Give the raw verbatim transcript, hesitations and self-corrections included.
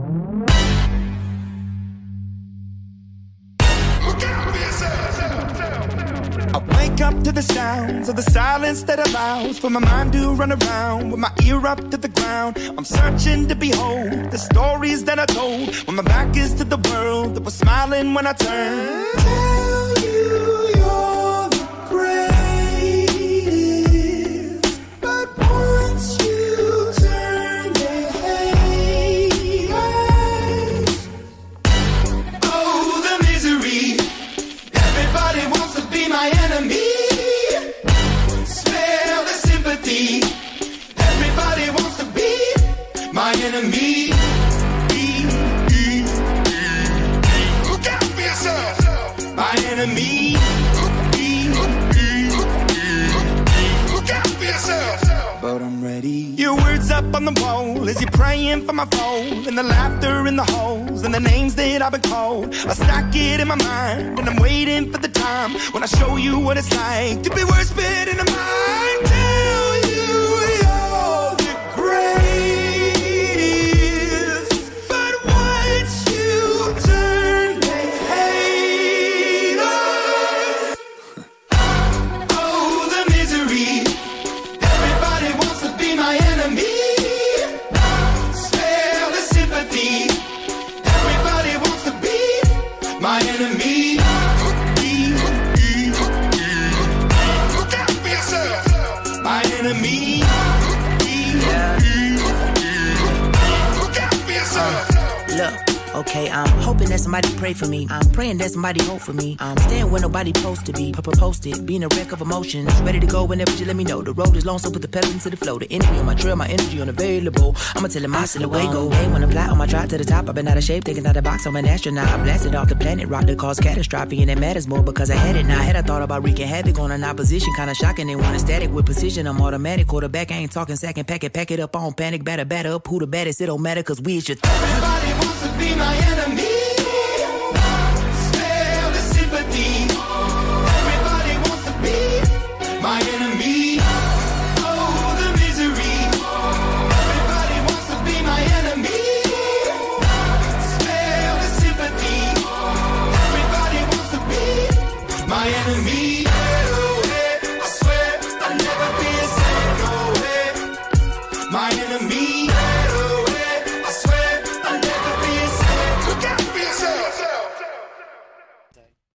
I wake up to the sounds of the silence that allows for my mind to run around with my ear up to the ground. I'm searching to behold the stories that I told when my back is to the world that was smiling when I turned. Tell you you're the greatest, but once you turn they hate us. Oh, the misery. Everybody wants to be my enemy. Spare the sympathy. Everybody wants to be my enemy. Look out for yourself. My enemy. Look out for yourself. But I'm ready. Your words up on the wall as you're praying for my fall, and the laughter in the halls and the names that I've been called. I stack it in my mind and I'm waiting for the time when I show you what it's like to be worse fit in a mind. Tell you you're the greatest, but once you turn they hate us. Oh, the misery. Everybody wants to be my enemy. Spare the sympathy. Everybody wants to be my enemy. Look out for yourself. My enemy. Look out for yourself. Look, okay, I'm hoping that somebody pray for me. I'm praying that somebody hope for me. I'm staying where nobody supposed to be. Posted, being a wreck of emotions. Ready to go whenever you let me know. The road is long, so put the pedal into the flow. The enemy on my trail, my energy unavailable. I'ma tell him my silhouette go. Hey, when I fly on my drive to the top, I've been out of shape, thinking out the box. I'm an astronaut. I blasted off the planet, rock that caused catastrophe, and it matters more because I had it now. I had a thought about wreaking havoc on an opposition, kinda shocking. They want a static with precision. I'm automatic, quarterback. I ain't talking second, pack it, pack it up on panic, batter, batter up. Who the baddest? It don't matter, cause we is just. Everybody wants to be my enemy. Spare the sympathy. Everybody wants to be my enemy. Oh, the misery. Everybody wants to be my enemy. Spare the sympathy. Everybody wants to be my enemy.